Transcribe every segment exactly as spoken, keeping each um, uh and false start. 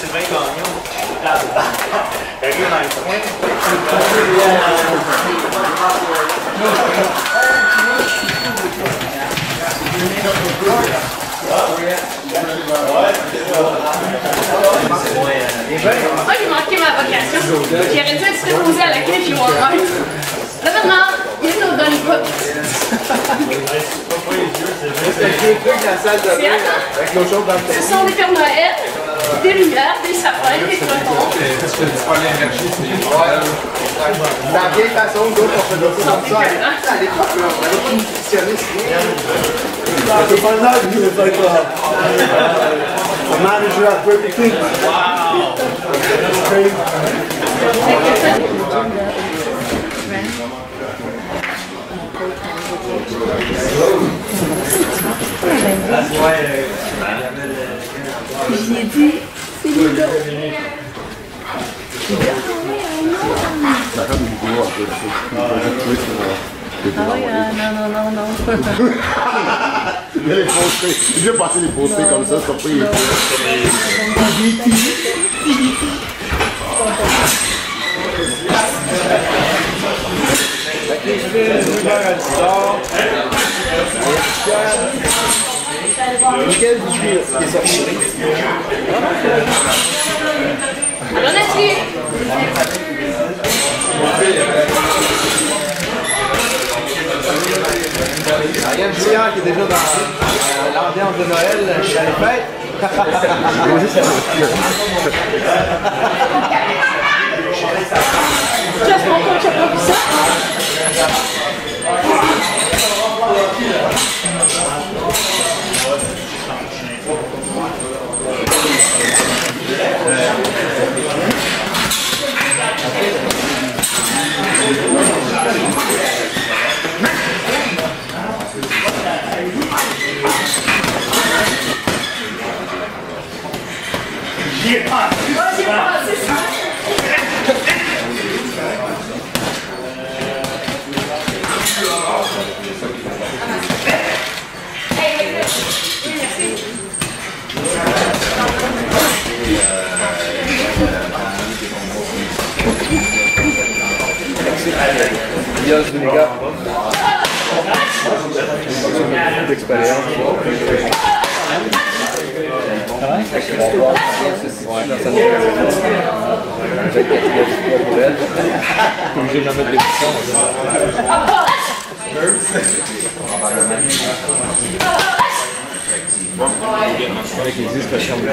Sylvain Gagnon. Arrive dans le coin. Moi, j'ai manqué ma vocation. J'aurais dû être préposé à la clé puis voir un. Vraiment, il est au Donnybrook. Ce sont des Pères Noël, des lumières, des sapins, des flocons. La vieille façon d'autres on faisait ça comme ça. À l'époque, on avait pas nutritionné. C'est pas là que je veux faire ça. A manager at Burger King. Wow! J'y ai dit, c'est Ludo. Ah oui, euh, non, non, non, non. Je vais les poster. Je vais passer les poster comme ça, c'est pas pris. Michel, je suis sorti. Allons là-dessus. Il y a un client qui est déjà dans l'ambiance de Noël chez les fêtes. Tu as ce bon coach, tu as pas vu ça? J'y ai pas! Vas-y, vas-y, c'est ça! Yes, les gars. D'expérience. Ah ouais? Ouais, ça nous fait pour elle. T'es obligé de la mettre les boutons. Avec les expressions de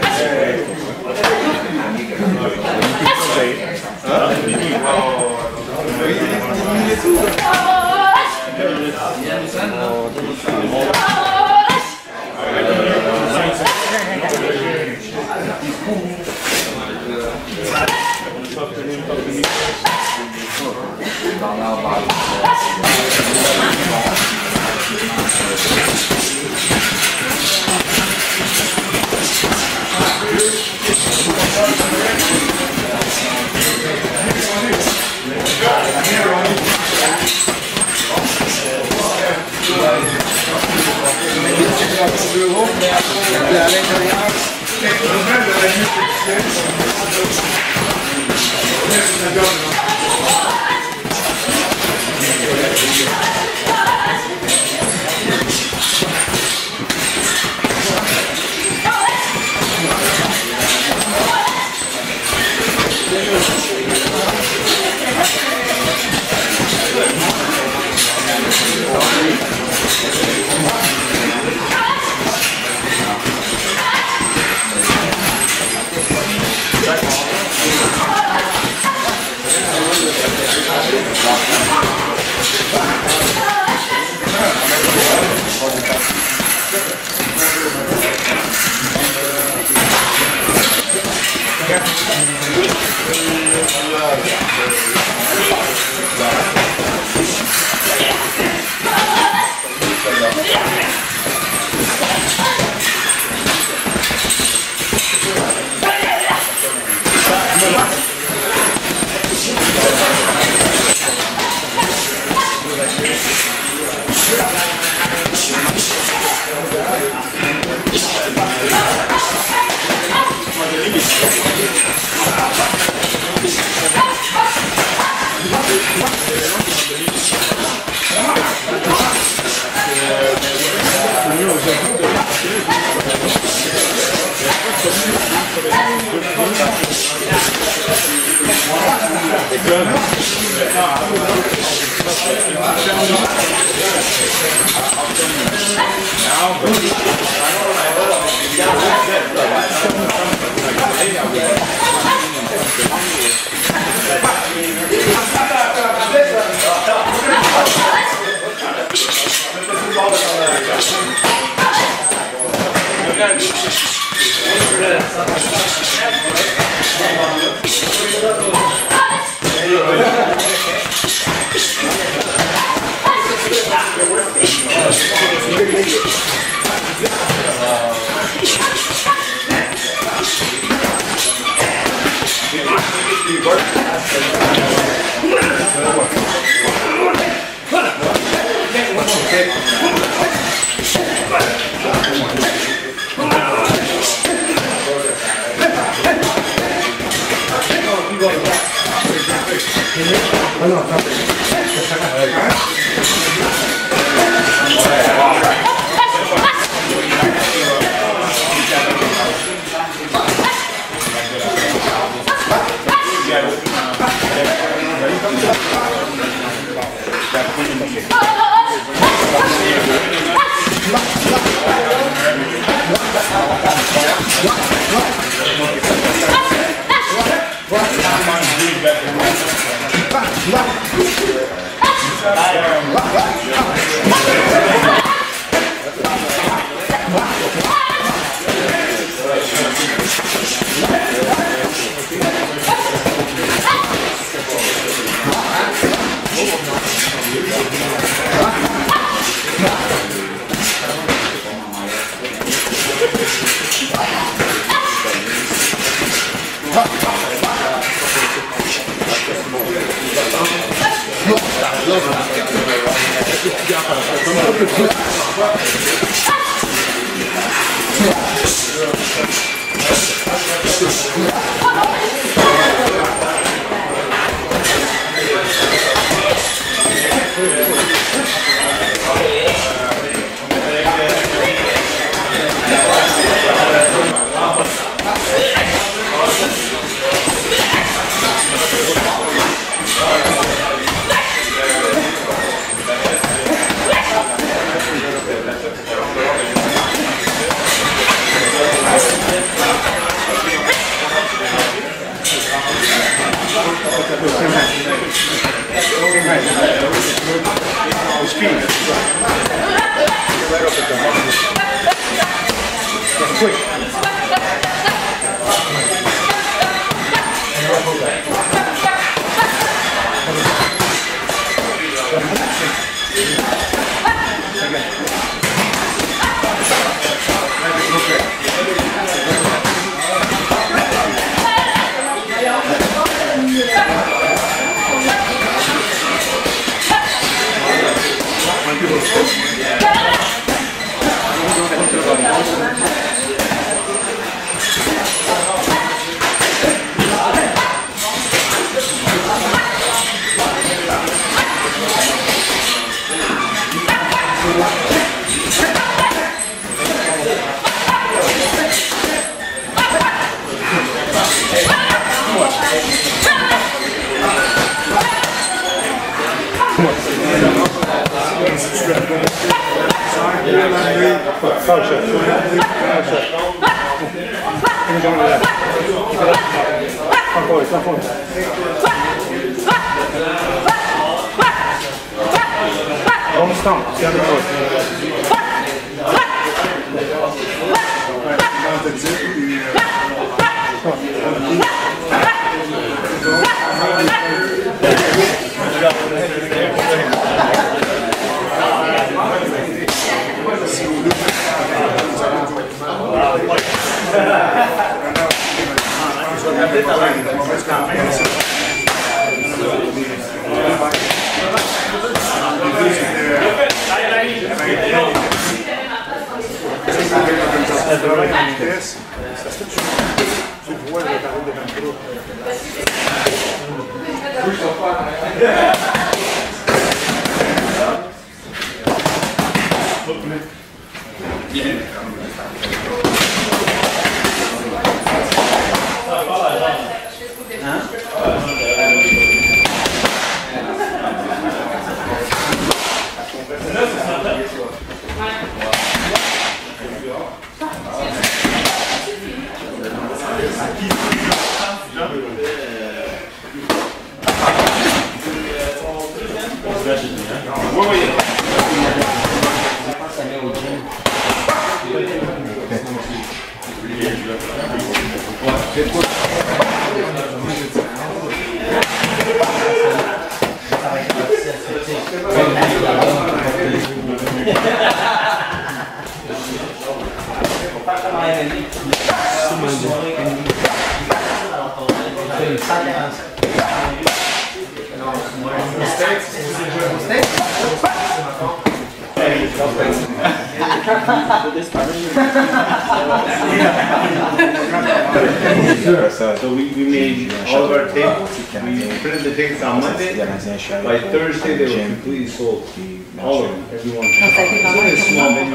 So we, we made all of our tables. We printed the tickets on Monday. By Thursday, they were completely sold. All of them, everyone. It's only a small menu.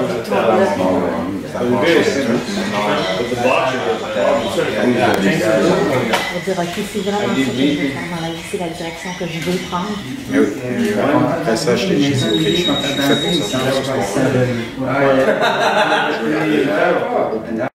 So we're very simple. But the box On dirait que c'est vraiment ça que je veux faire dans la vie, c'est la direction que je veux prendre. Mais oui, après ça, je l'ai dit, ok, je suis fait pour ça.